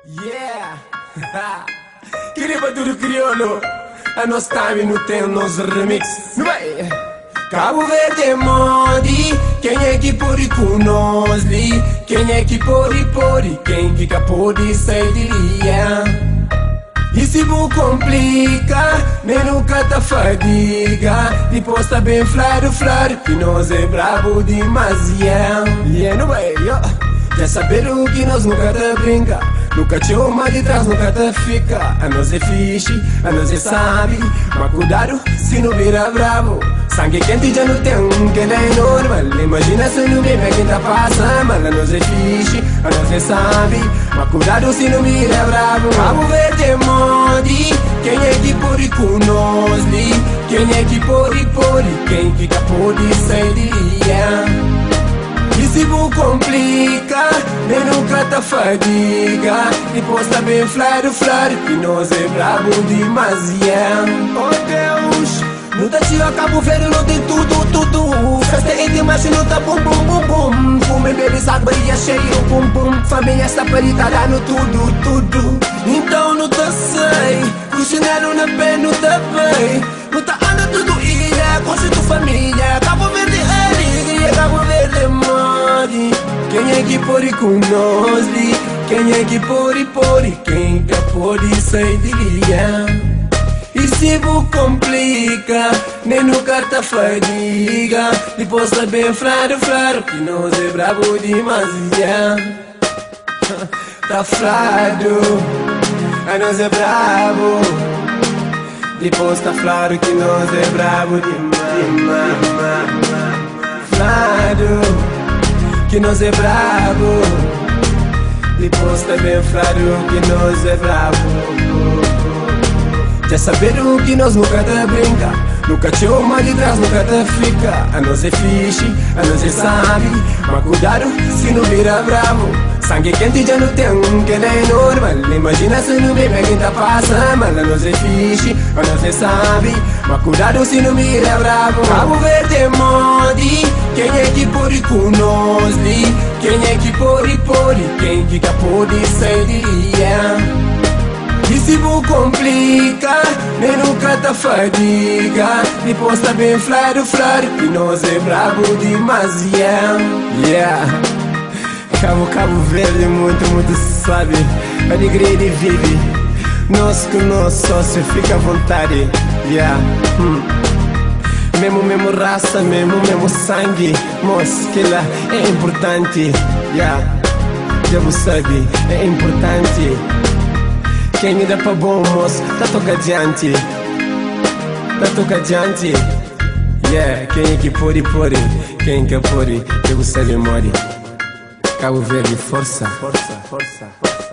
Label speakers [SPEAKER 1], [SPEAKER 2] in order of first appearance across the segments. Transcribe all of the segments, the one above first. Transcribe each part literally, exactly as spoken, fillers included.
[SPEAKER 1] Yeah! Queriba tudo crioulo, a nosso time não tem o nosso remix. Não vai? Cabo Verde modi, quem é que pode com nós li? Quem é que pode, pode, quem fica pode sair de linha? E se vou complicar, nem nunca tá fadiga. Depois tá bem flaro, flaro, que nós é brabo demasiado. E é no meio, já saberam que nós nunca tá brinca. Nunca te uma de trás, nunca te fica. A nós é fixe, a nós é sabe. Mas cuidado se não vira bravo. Sangue quente já não tem um que é normal. Imagina se não bebe quem tá passando. Mas a nós é fixe, a nós é sabe. Mas cuidado se não vira bravo. Cabo Verde modi, quem é que pode com nós li? Quem é que pode, pode, quem fica pode sair de linha? E se vou complicar, nem nunca tá fadiga. Depois tá bem flaro, flaro, que nós é brabo demasiado. Oh Deus, não tá tio a Cabo Verde, não tem tudo, tudo. Festa é demais, não tá bum, bum, bum, bum. Fume, bebe, água e cheio, bum, bum. Família está parida, no tudo, tudo. Então não tá sei, com chinelo na pé, não tá bem. Não tá anda tudo ilha, com tua família. Cabo Verde é alegria, Cabo Verde modi. Quem é que pode com nós li? Quem é que pode, pode, quem que pode sair de linha? E se vou complica, nem nunca tá fadiga. Depois tá bem flaro, flaro, que nós é brabo demasiado. Tá flado, a nós é brabo. Depois tá claro que nós é brabo demais. Flado, que nós é brabo. Depois tá bem claro que nós é brabo. Já saberam que nós nunca tá brinca. Nunca te uma de trás, nunca tá fica. A nós é fixe, a nós é sabe. Mas cuidado se não vira bravo. Sangue quente já não tem um que é normal. Imagina se não bebe quem tá passando. Mas a nós é fixe, a nós é sabe. Mas cuidado se não vira bravo. Cabo Verde modi, quem é que pode com nós li? Quem é que pode, pode, quem fica pode sair de linha? E se vou complicar, nem nunca tá fadiga. Depois tá bem flaro, flaro, que nós é brabo demasiado. Yeah, Cabo, Cabo Verde, muito, muito sabe. Alegria de vive, nós com nosso sócio, fica à vontade. Yeah, hum. Mesmo, mesmo raça, mesmo, mesmo sangue. Moço, que lá é importante. Yeah, já você sabe, é importante. Quem me dá pra bom moço, tá toca adiante. Tá toca adiante. Yeah, quem é que pode, pode. Quem que pode, eu sei de mori. Cabo Verde, força, força, força, força.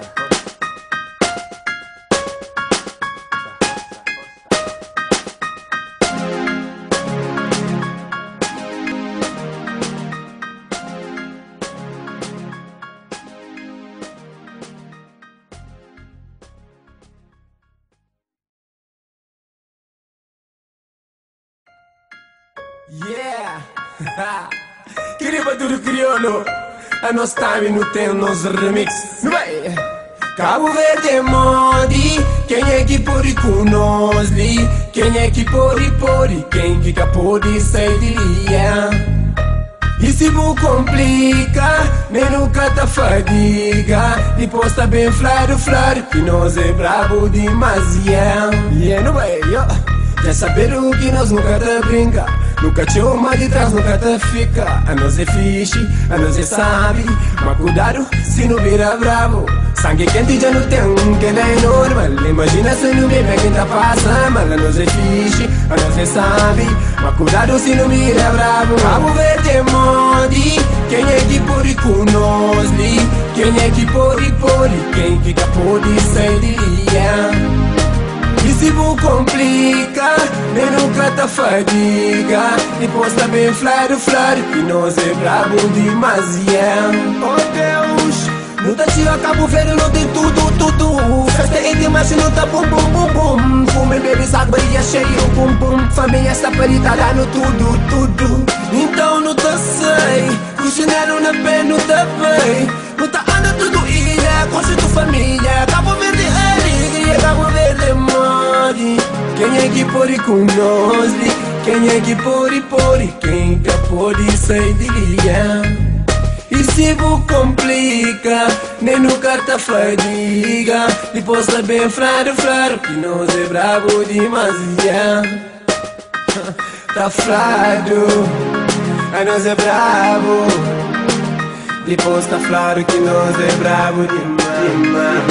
[SPEAKER 1] Yeah! Queriba tudo crioulo, a nosso time não tem o nosso remix. Não vai? Cabo Verde modi, quem é que pode com nós li? Quem é que pode, pode, quem fica pode sair de linha? E se vou complicar, nem nunca tá fadiga. Depois tá bem flaro, flaro, que nós é brabo demasiado. E é no meio, já saberam que nós nunca tá brinca. Nunca te uma de trás, nunca te fica. A nós é fixe, a nós é sabe. Mas cuidado se não vira bravo. Sangue quente já não tem um que é normal. Imagina se não bebe quem tá passando. Mas a nós é fixe, a nós é sabe. Mas cuidado se não vira bravo. Cabo Verde modi, quem é que pode com nós li? Quem é que pode, pode, quem fica pode sair de linha? E se vou complicar, nem nunca tá fadiga. Depois tá bem flaro, flaro, que nós é brabo demasiado. Oh Deus, não tá tio a Cabo Verde, não tem tudo, tudo. Festa é demais, não tá bum, bum, bum, bum. Fume, bebe, água e cheio, bum, bum. Família está parida, no tudo, tudo. Então não tá sei, com chinelo na pé, não tá bem. Não tá anda tudo ilha, com tua família. é que pode, pode, quem que pode sair de linha? E se vos complica, nem nunca tá fadiga. Depois tá bem flaro, flaro, que nós é bravo demasiado. Tá flado, a nós é bravo. Depois tá claro que nós é bravo demais.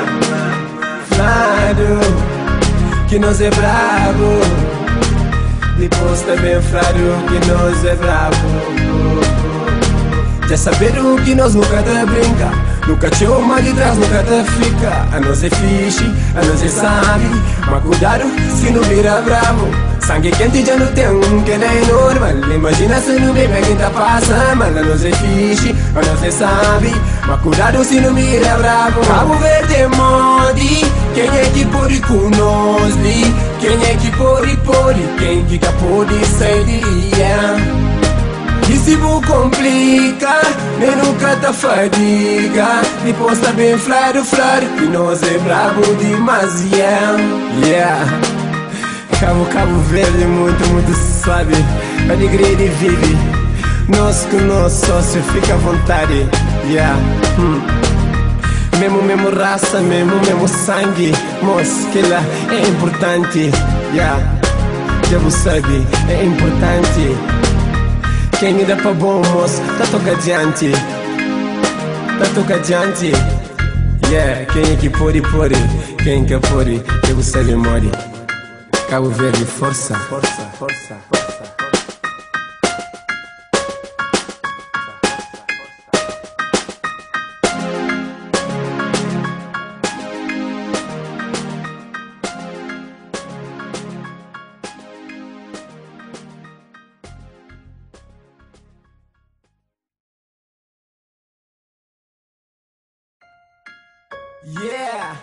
[SPEAKER 1] Flado, que nós é bravo. Depois tá bem claro que nós é bravo. Já saberam que nós nunca tá brinca, nunca te uma de trás, nunca tá fica. A nós é fixe, a nós é sabe, mas cuidado se não vira bravo. Sangue quente já não tem um que nem normal. Imagina se não bebe quem tá passando mal. A nós é fixe, a nós é sabe, mas cuidado se não vira bravo. Cabo Verde mode, quem é que pode com nós li? Quem é que pode, pode, quem que pode sair de linha? E se vos complica, nem nunca tá fadiga. Depois tá bem flaro, flaro, que nós é bravo demasiado. Yeah, Cabo, Cabo Verde, muito, muito suave. Alegria de vive, nós com nosso sócio, fica à vontade. Yeah, hum. Mesmo, mesmo raça, mesmo, mesmo sangue. Moço, que lá é importante. Yeah, já você sabe, é importante. Quem me dá pra bom moço, tá toca adiante. Tá toca adiante. Yeah, quem é que pode, pode. Quem que pode, que você lhe more. Cabo Verde, força, força, força, força. Yeah!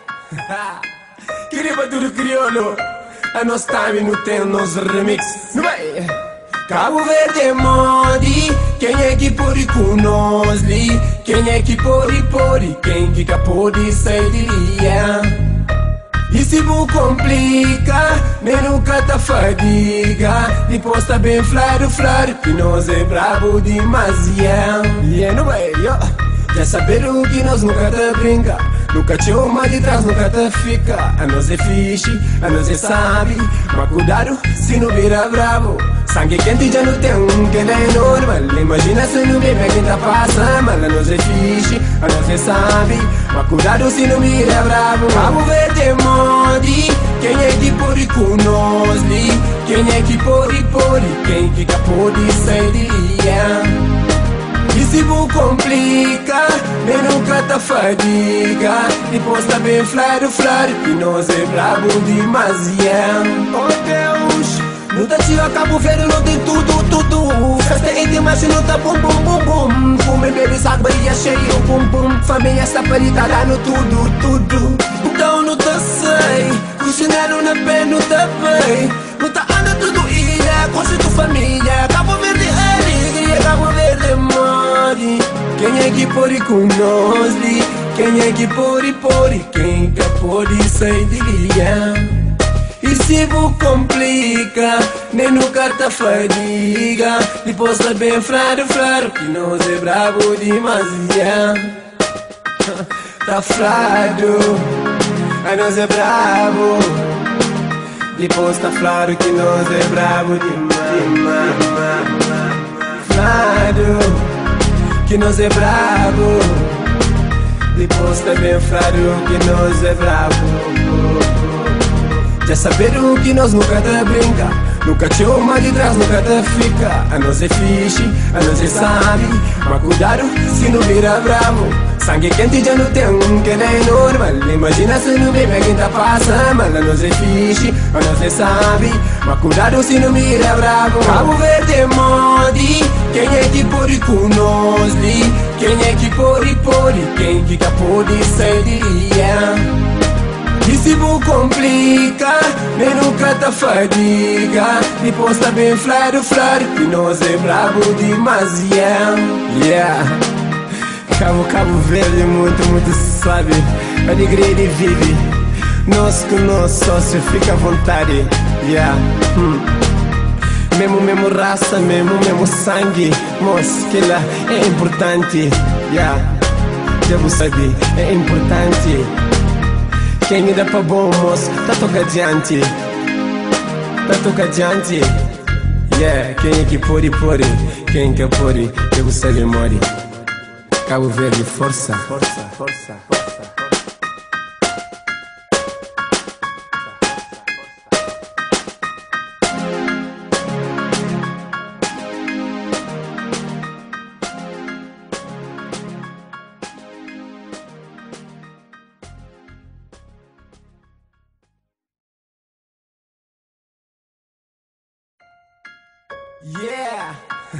[SPEAKER 1] Queriba tudo crioulo, a nós time não tem nos remix. Não vai? Cabo Verde mode, quem é que pode com nós li? Quem é que pode, pode, quem que pode sair de linha? E se vos complica, nem nunca tá fadiga. Depois tá bem flaro, flaro, que nós é bravo demasiado. Yeah, não vai? Já saberam que nós nunca tá brinca, nunca te uma de trás, nunca tá fica. A nós é fixe, a nós é sabe, mas cuidado se não vira bravo. Sangue quente já não tem um que nem normal. Imagina se não bebe quem tá passando mal. A nós é fixe, a nós é sabe, mas cuidado se não vira bravo. Cabo Verde mode, quem é que pode com nós li? Quem é que pode, pode, quem que pode sair de linha? E se vos complica, nem nunca tá fadiga. Depois tá bem flaro, flaro, que nós é bravo demasiado. Oh Deus, não tá tio a Cabo Verde, não tem tudo, tudo. Festa íntima, mas não tá bum, bum, bum, bum. Fume, bebe, saco, baria cheio, bum, bum. Família está parida, lá no tudo, tudo. Então não tá sei, cozinheiro na pé, não tá bem. Não tá anda tudo ilha, curte tua família. Cabo Verde é alegria, Cabo Verde mode. Quem é que pode com nós li? Quem é que pode, pode, quem que pode sair de linha? E se vos complica, nem nunca tá fadiga. Depois tá bem flaro, flaro, que nós é bravo demasiado. Tá flado, a nós é bravo. Depois tá claro que nós é bravo demais. Flado, que nós é bravo. Depois tá bem claro que nós é bravo. Já saberam que nós nunca tá brinca, nunca te uma de trás, nunca tá fica. A nós é fixe, a nós é sabe, mas cuidado se não vira bravo. Sangue quente já não tem um que nem normal. Imagina se não bebe quem tá passando mal. A nós é fixe, a nós é sabe, mas cuidado se não vira bravo. Cabo Verde mode, quem é que pode com nós li? Quem é que pode, pode, quem que pode sair de linha? E se vos complica, nem nunca tá fadiga. Depois tá bem flaro, flaro, que nós é bravo demasiado. Yeah, Cabo, Cabo Verde, muito, muito suave. Alegria de vive, nós com nosso sócio, fica à vontade. Yeah, hum. mesmo, mesmo raça, mesmo, mesmo sangue. Moço, que lá é importante. Yeah, devo saber, é importante. Quem me dá pra bom, moço, tá toca adiante. Tá toca adiante. Yeah, quem é que pode, pode. Quem que pode, devo saber, more. Cabo Verde, força, força, força, força. Yeah!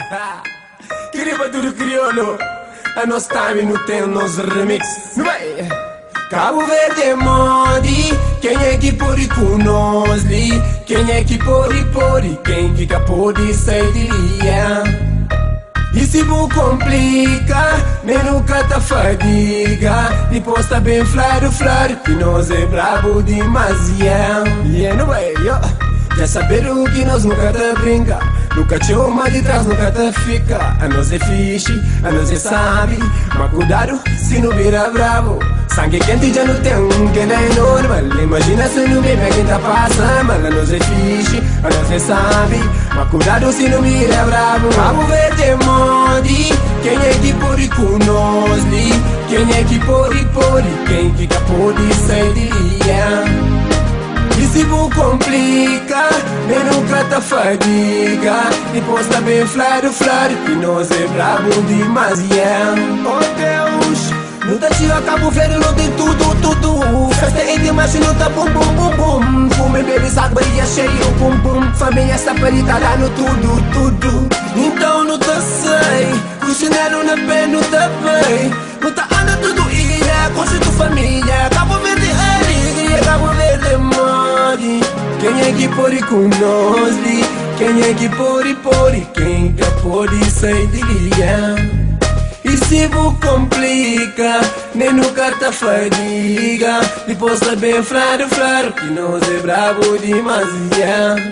[SPEAKER 1] Queriba tudo crioulo, a nós time não tem nos remix. Não vai? Cabo Verde é modi, quem é que pode com nós li? Quem é que pode, pode, quem que pode sair de linha? E se vou complica, nem nunca tá fadiga. Depois tá bem flaro, flaro, que nós é brabo demasiado. Yeah, não vai, yo. Já saberam que nós nunca tá brinca. Nunca te uma de trás, nunca te fica. A nós é fixe, a nós é sabe. Mas cuidado se não vira bravo. Sangue quente já não tem um que não é normal. Imagina se não bebe quem tá passando. Mas a nós é fixe, a nós é sabe. Mas cuidado se não vira bravo. Cabo Verde é modi, quem é que pode com nós li? Quem é que pode, pode, quem que pode sair de linha? E se vou complica, nem nunca tá fadiga. Depois tá bem flaro, flaro, que nós é brabo demasiado. Oh Deus, não tá tio a Cabo Verde, não tem tudo, tudo. Festa é demais, não tá bum, bum, bum, bum. Fume, bebe, saco, barriga cheio, bum, bum. Família está parida, lá no tudo, tudo. Então não tá sei, cozinheiro na pé, não tá bem. Não tá anda tudo ilha, conceito família. Cabo Verde é alegria, Cabo Verde é mori. Quem é que pode com nós li? Quem é que pode, pode, quem que pode sair de linha? E se vou complica, nem nunca tá fadiga. Depois tá bem flaro, flaro, que nós é brabo demasiado.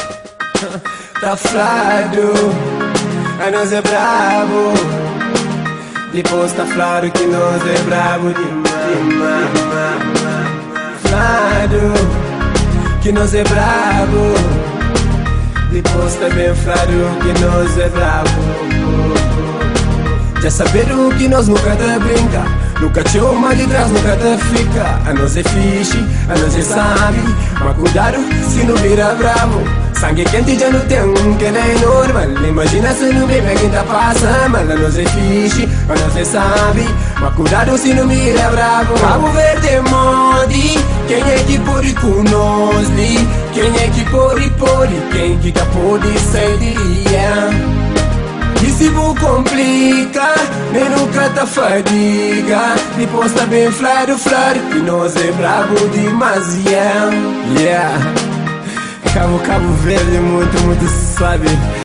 [SPEAKER 1] Tá flado, a nós é brabo. Depois tá flaro que nós é brabo demais. Flado, que nós é brabo. Depois tá bem flaro que nós é brabo. Já saberam que nós nunca tá brinca. Nunca te uma de trás, nunca te fica. A nós é fixe, a nós é sabe. Mas cuidado se não vira bravo. Sangue quente já não tem um que não é normal. Imagina se não bebe quem tá passando. Mas a nós é fixe, a nós é sabe. Mas cuidado se não vira bravo. Cabo Verde é modi, quem é que pode com nós li? Quem é que pode, pode, quem que pode sair de linha? E se vou complica, nem nunca tá fadiga. Depois tá bem flaro, flaro, que nós é brabo demasiado. Yeah, Cabo, Cabo Verde muito, muito suave.